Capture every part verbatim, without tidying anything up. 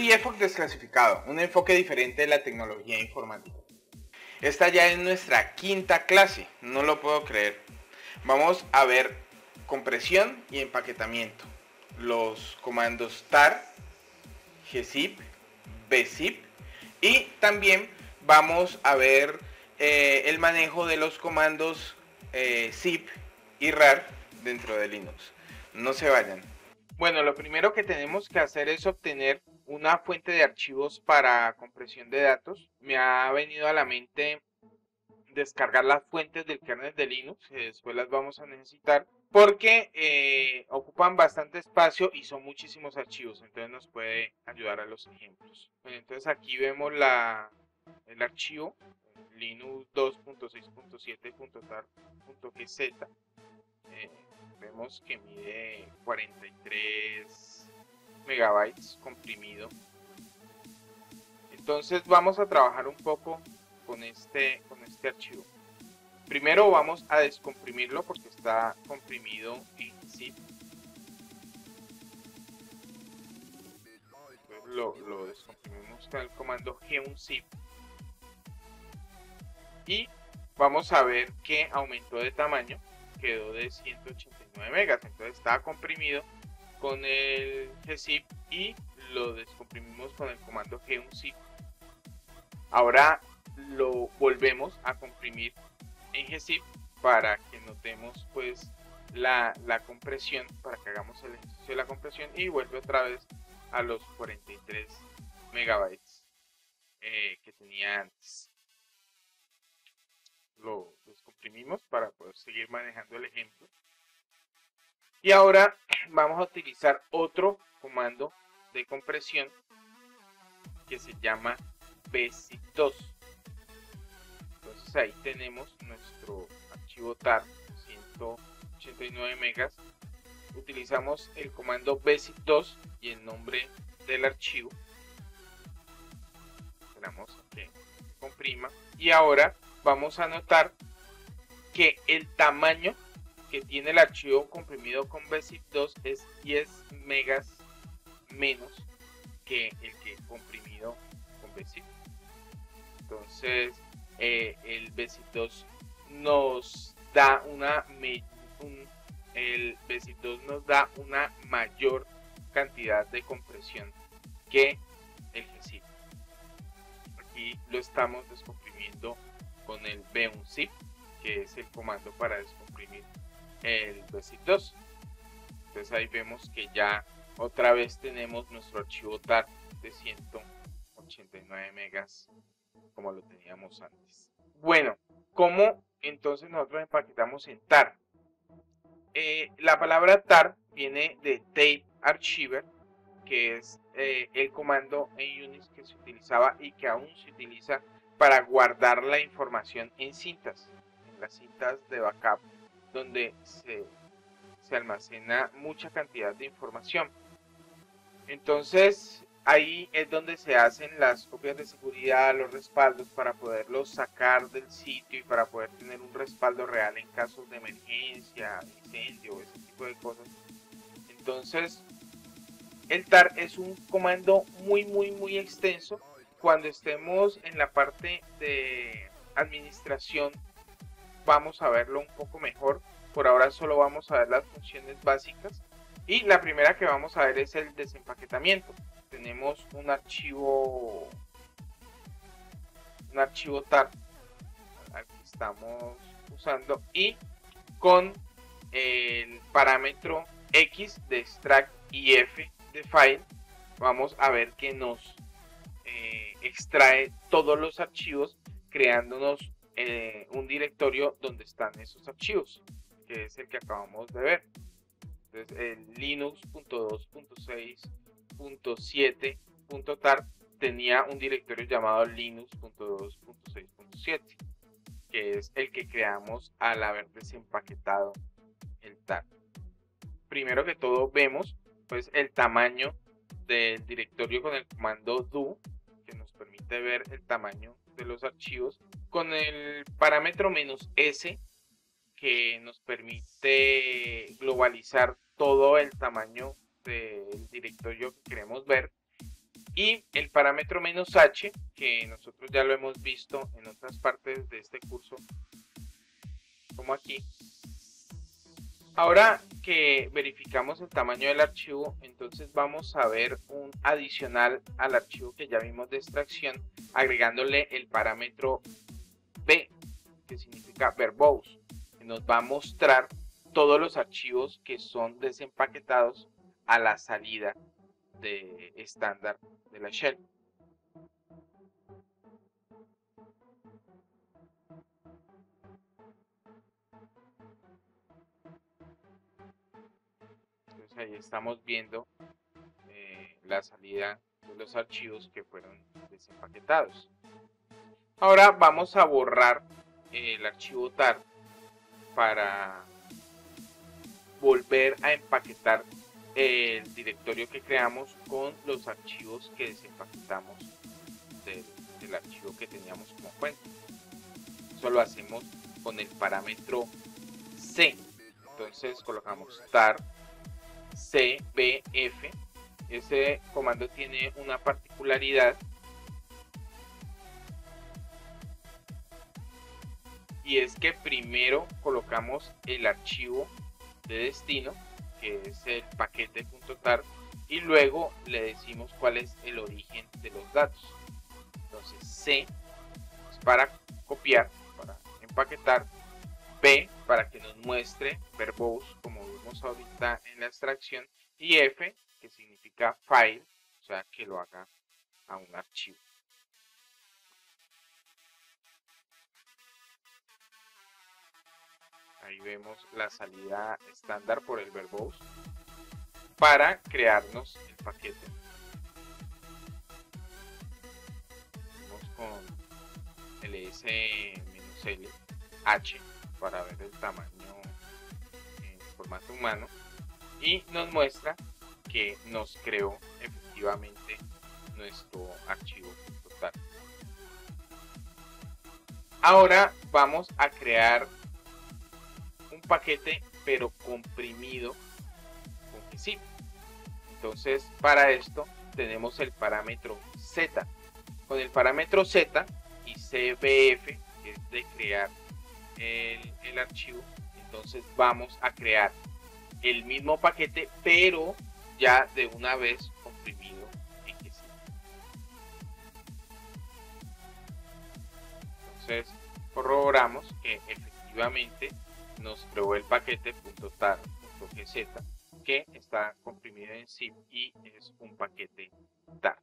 soy EFOC Desclasificado, un enfoque diferente de la tecnología informática. Esta ya es nuestra quinta clase, no lo puedo creer. Vamos a ver compresión y empaquetamiento, los comandos tar, gzip, bzip y también vamos a ver eh, el manejo de los comandos eh, zip y rar dentro de Linux. No se vayan. Bueno, lo primero que tenemos que hacer es obtener una fuente de archivos para compresión de datos. Me ha venido a la mente descargar las fuentes del kernel de Linux, que después las vamos a necesitar, porque eh, ocupan bastante espacio y son muchísimos archivos, entonces nos puede ayudar a los ejemplos. Bueno, entonces aquí vemos la, el archivo linux dos punto seis punto siete punto tar punto gz. Eh, vemos que mide cuarenta y tres megabytes comprimido. Entonces vamos a trabajar un poco con este, con este archivo. Primero vamos a descomprimirlo porque está comprimido en zip. Entonces lo, lo descomprimimos con el comandogunzip. Y vamos a ver que aumentó de tamaño, quedó de ciento ochenta y nueve megas. Entonces estaba comprimido con el gzip y lo descomprimimos con el comandogunzip. Ahora lo volvemos a comprimir en gzip para que notemos pues la, la compresión, para que hagamos el ejercicio de la compresión, y vuelve otra vez a los cuarenta y tres megabytes eh, que tenía antes. Lo descomprimimos para poder seguir manejando el ejemplo. Y ahora vamos a utilizar otro comando de compresión que se llama bzip dos. Entonces ahí tenemos nuestro archivo tar, ciento ochenta y nueve megas. Utilizamos el comando bzip dos y el nombre del archivo. Esperamos a que comprima. Y ahora vamos a notar que el tamaño que tiene el archivo comprimido con bzip dos es diez megas menos que el que comprimido con bzip. Entonces eh, el bzip dos nos da una un, el bzip dos nos da una mayor cantidad de compresión que el gzip. Aquí lo estamos descomprimiendo con el bunzip, que es el comando para descomprimir el bzip dos. Entonces ahí vemos que ya otra vez tenemos nuestro archivo tar de ciento ochenta y nueve megas como lo teníamos antes. Bueno, ¿cómo entonces nosotros empaquetamos en tar? Eh, la palabra tar viene de tape archiver, que es eh, el comando en Unix que se utilizaba y que aún se utiliza para guardar la información en cintas, en las cintas de backup, donde se, se almacena mucha cantidad de información. Entonces ahí es donde se hacen las copias de seguridad, los respaldos, para poderlos sacar del sitio y para poder tener un respaldo real en casos de emergencia, incendio, ese tipo de cosas. Entonces el tar es un comando muy muy muy extenso. Cuando estemos en la parte de administración vamos a verlo un poco mejor. Por ahora solo vamos a ver las funciones básicas. Y la primera que vamos a ver es el desempaquetamiento. Tenemos un archivo, un archivo tar, aquí estamos usando, y con el parámetro X de extract y F de file, vamos a ver que nos eh, extrae todos los archivos, creándonos eh, un directorio donde están esos archivos, que es el que acabamos de ver. Entonces el linux punto dos punto seis punto siete punto tar tenía un directorio llamado linux punto dos punto seis punto siete, que es el que creamos al haber desempaquetado el tar. Primero que todo vemos pues el tamaño del directorio con el comando do, que nos permite ver el tamaño de los archivos, con el parámetro "-s", que nos permite globalizar todo el tamaño del directorio que queremos ver, Y el parámetro menos h, que nosotros ya lo hemos visto en otras partes de este curso, como aquí. Ahora que verificamos el tamaño del archivo, entonces vamos a ver un adicional al archivo que ya vimos de extracción, agregándole el parámetro B, que significa verbose, que nos va a mostrar todos los archivos que son desempaquetados a la salida de estándar de la shell. Entonces ahí estamos viendo eh, la salida de los archivos que fueron desempaquetados. Ahora vamos a borrar eh, el archivo tar para volver a empaquetar el directorio que creamos con los archivos que desempaquetamos del, del archivo que teníamos como fuente. Eso lo hacemos con el parámetro C. Entonces colocamos tar cbf. Ese comando tiene una particularidad y es que primero colocamos el archivo de destino, que es el paquete.tar, y luego le decimos cuál es el origen de los datos. Entonces C es para copiar, para empaquetar, B para que nos muestre verbose, como vimos ahorita en la extracción, y F, que significa file, o sea que lo haga a un archivo. Ahí vemos la salida estándar por el verbose para crearnos el paquete. Vamos con ls-l h para ver el tamaño en formato humano y nos muestra que nos creó efectivamente nuestro archivo total. Ahora vamos a crear un paquete pero comprimido con G zip. Entonces para esto tenemos el parámetro Z. Con el parámetro Z y cbf, que es de crear el, el archivo, entonces vamos a crear el mismo paquete pero ya de una vez comprimido en G zip. Entonces corroboramos que efectivamente nos creó el paquete.tar.gz que está comprimido en zip y es un paquete tar.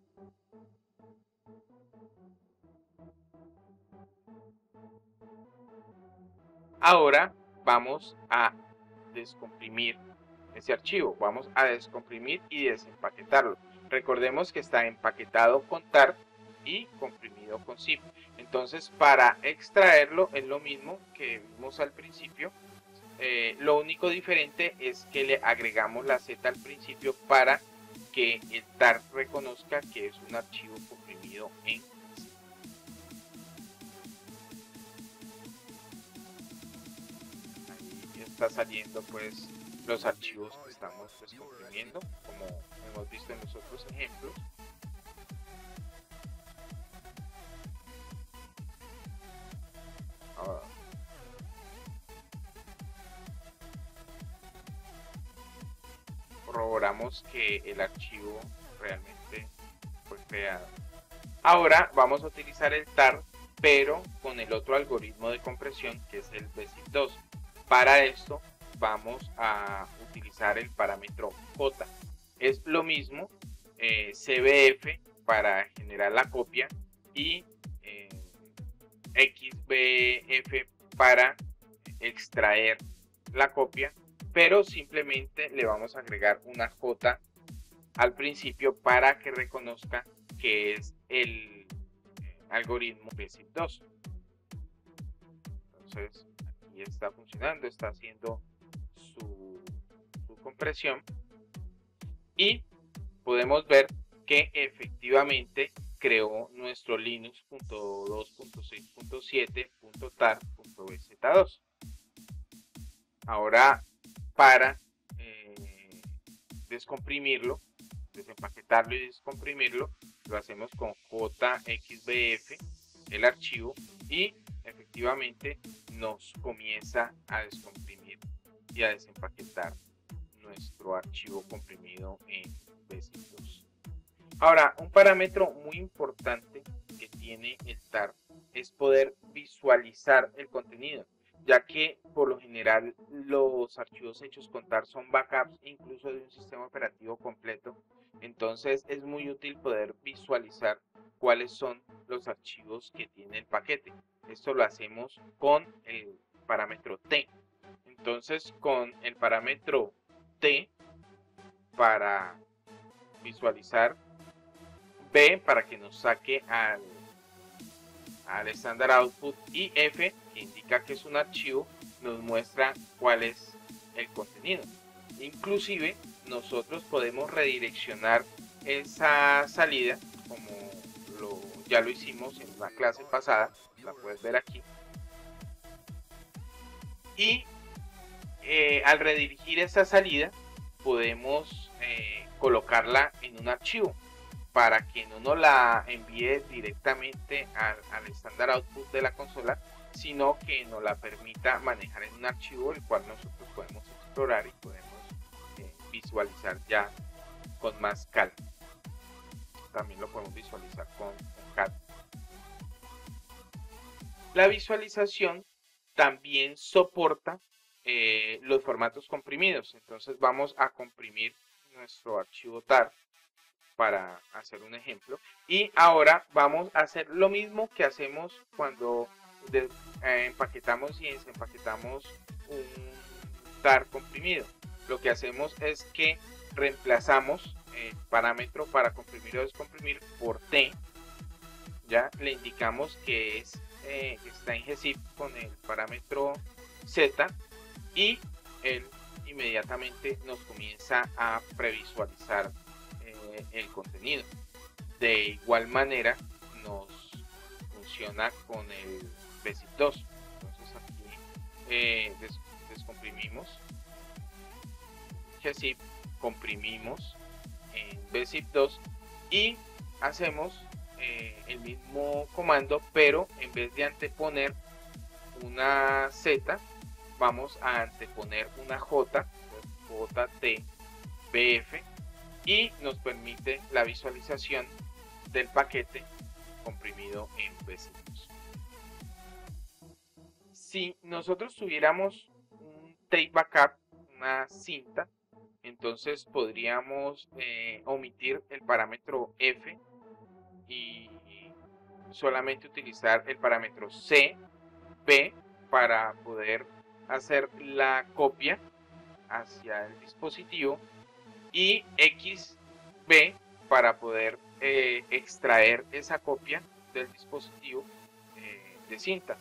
Ahora vamos a descomprimir ese archivo, vamos a descomprimir y desempaquetarlo. Recordemos que está empaquetado con tar y comprimido con zip. Entonces para extraerlo es lo mismo que vimos al principio. Eh, lo único diferente es que le agregamos la Z al principio para que el tar reconozca que es un archivo comprimido en zip. Ahí está saliendo pues los archivos que estamos descomprimiendo, como hemos visto en los otros ejemplos. Ahora, corroboramos que el archivo realmente fue creado. Ahora vamos a utilizar el tar pero con el otro algoritmo de compresión que es el B zip dos. Para esto vamos a utilizar el parámetro J. Es lo mismo, eh, cbf para generar la copia y eh, xbf para extraer la copia, pero simplemente le vamos a agregar una J al principio para que reconozca que es el eh, algoritmo B zip dos. Entonces aquí está funcionando, está haciendo su, su compresión y podemos ver que efectivamente creó nuestro linux punto dos punto seis punto siete punto tar punto b z dos. Ahora para eh, descomprimirlo desempaquetarlo y descomprimirlo, lo hacemos con J X B F, el archivo, y efectivamente nos comienza a descomprimir y a desempaquetar nuestro archivo comprimido en BESIX dos. Ahora, un parámetro muy importante que tiene el T A R es poder visualizar el contenido, ya que por lo general los archivos hechos con T A R son backups incluso de un sistema operativo completo. Entonces es muy útil poder visualizar cuáles son los archivos que tiene el paquete. Esto lo hacemos con el parámetro T. Entonces con el parámetro T para visualizar, B para que nos saque al, al standard output, y F, que indica que es un archivo, nos muestra cuál es el contenido. Inclusive nosotros podemos redireccionar esa salida, como lo, ya lo hicimos en la clase pasada, la puedes ver aquí, y eh, al redirigir esa salida podemos eh, colocarla en un archivo para que no nos la envíe directamente al, al standard output de la consola, sino que nos la permita manejar en un archivo el cual nosotros podemos explorar y podemos eh, visualizar ya con más calma. También lo podemos visualizar con, con C A D. La visualización también soporta eh, los formatos comprimidos. Entonces vamos a comprimir nuestro archivo T A R para hacer un ejemplo, y ahora vamos a hacer lo mismo que hacemos cuando de, eh, empaquetamos y desempaquetamos un T A R comprimido. Lo que hacemos es que reemplazamos el parámetro para comprimir o descomprimir por T. Ya le indicamos que es eh, está en G zip con el parámetro Z, y él inmediatamente nos comienza a previsualizar eh, el contenido. De igual manera nos funciona con el BESIX dos. Entonces aquí eh, des descomprimimos G zip, comprimimos en BESIX dos y hacemos eh, el mismo comando, pero en vez de anteponer una Z, vamos a anteponer una J, J T B F, y nos permite la visualización del paquete comprimido en BESIX dos. Si nosotros tuviéramos un tape backup, una cinta, entonces podríamos eh, omitir el parámetro F y solamente utilizar el parámetro C, B para poder hacer la copia hacia el dispositivo, y X, B para poder eh, extraer esa copia del dispositivo eh, de cinta.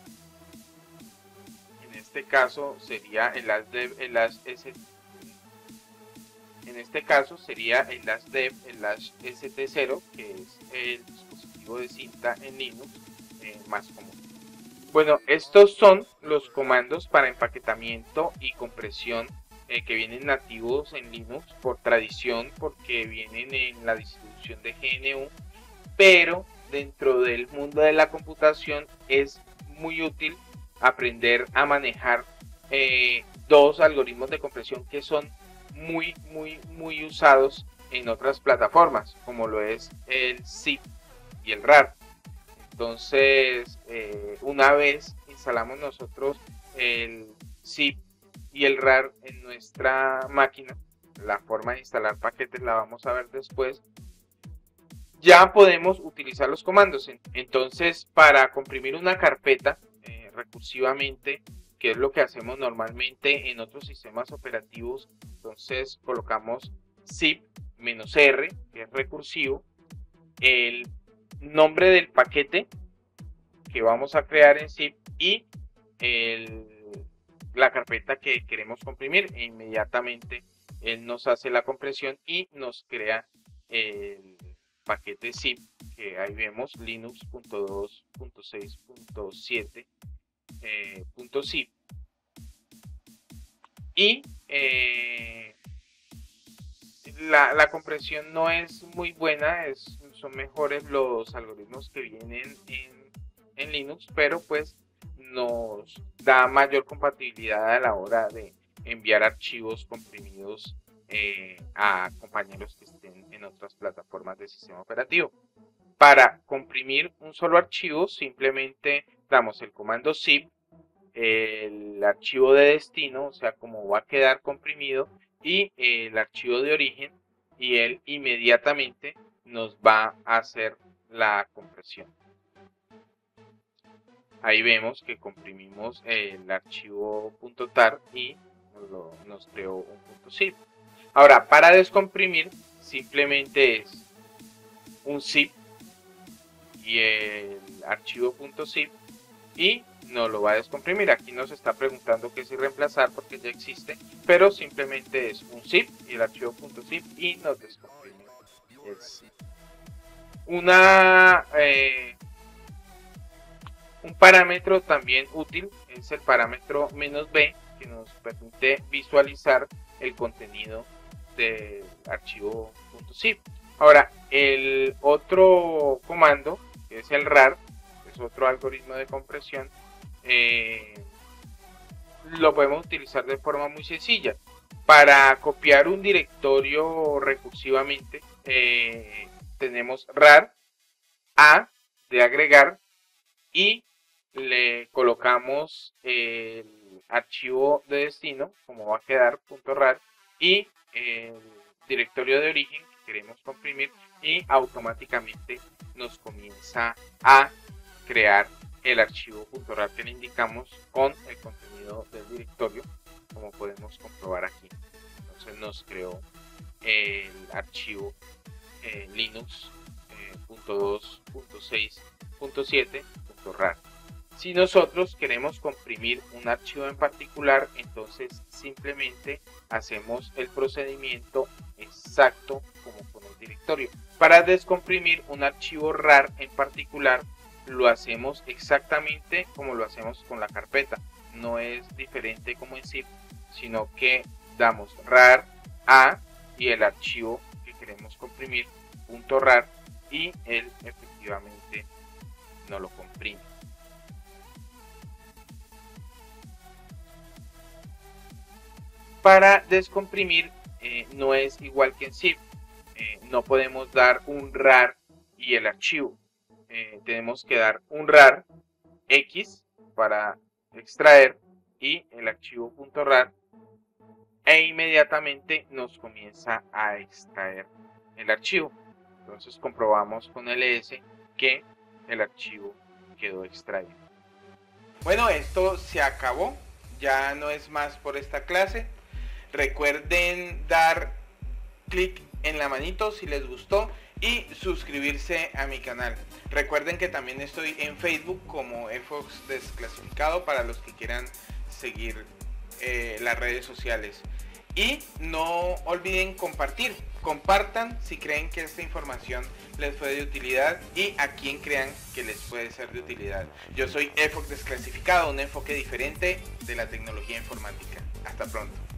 En este caso sería el LASDEV, el LAS S, en este caso sería el LASDEV, el LAS S T cero, que es el dispositivo de cinta en Linux eh, más común. Bueno, estos son los comandos para empaquetamiento y compresión eh, que vienen nativos en Linux por tradición, porque vienen en la distribución de G N U, pero dentro del mundo de la computación es muy útil aprender a manejar eh, dos algoritmos de compresión que son muy, muy, muy usados en otras plataformas, como lo es el zip y el rar. Entonces, eh, una vez instalamos nosotros el zip y el rar en nuestra máquina, la forma de instalar paquetes la vamos a ver después, ya podemos utilizar los comandos. Entonces, para comprimir una carpeta eh, recursivamente, que es lo que hacemos normalmente en otros sistemas operativos, entonces colocamos zip-r, que es recursivo, el nombre del paquete que vamos a crear en zip y el, la carpeta que queremos comprimir, e inmediatamente él nos hace la compresión y nos crea el paquete zip, que ahí vemos linux punto dos punto seis punto siete eh, punto zip, y eh, la, la compresión no es muy buena, es, son mejores los algoritmos que vienen en, en Linux, pero pues nos da mayor compatibilidad a la hora de enviar archivos comprimidos eh, a compañeros que estén en otras plataformas de sistema operativo. Para comprimir un solo archivo, simplemente damos el comando zip, el archivo de destino, o sea, cómo va a quedar comprimido, y el archivo de origen, y él inmediatamente nos va a hacer la compresión. Ahí vemos que comprimimos el archivo .tar y nos, lo, nos creó un .zip. Ahora, para descomprimir, simplemente es un zip y el archivo .zip y nos lo va a descomprimir. Aquí nos está preguntando que si reemplazar porque ya existe, pero simplemente es un zip y el archivo .zip y nos descomprime el zip. Una... Eh, Un parámetro también útil es el parámetro "-b", que nos permite visualizar el contenido del archivo .zip. Ahora, el otro comando, que es el rar, que es otro algoritmo de compresión, eh, lo podemos utilizar de forma muy sencilla. Para copiar un directorio recursivamente, eh, tenemos rar a de agregar y le colocamos el archivo de destino, como va a quedar .rar, y el directorio de origen que queremos comprimir, y automáticamente nos comienza a crear el archivo .rar que le indicamos con el contenido del directorio, como podemos comprobar aquí. Entonces nos creó el archivo eh, linux eh, .dos punto seis punto siete punto rar. Si nosotros queremos comprimir un archivo en particular, entonces simplemente hacemos el procedimiento exacto como con el directorio. Para descomprimir un archivo rar en particular, lo hacemos exactamente como lo hacemos con la carpeta. No es diferente como en zip, sino que damos rar a y el archivo que queremos comprimir, .rar, y él efectivamente no lo comprime. Para descomprimir eh, no es igual que en zip, eh, no podemos dar un rar y el archivo, eh, tenemos que dar un rar x para extraer y el archivo .rar, e inmediatamente nos comienza a extraer el archivo. Entonces comprobamos con ls que el archivo quedó extraído. Bueno, esto se acabó, ya no es más por esta clase. Recuerden dar clic en la manito si les gustó y suscribirse a mi canal. Recuerden que también estoy en Facebook como efox Desclasificado para los que quieran seguir eh, las redes sociales. Y no olviden compartir. Compartan si creen que esta información les fue de utilidad y a quien crean que les puede ser de utilidad. Yo soy efox Desclasificado, un enfoque diferente de la tecnología informática. Hasta pronto.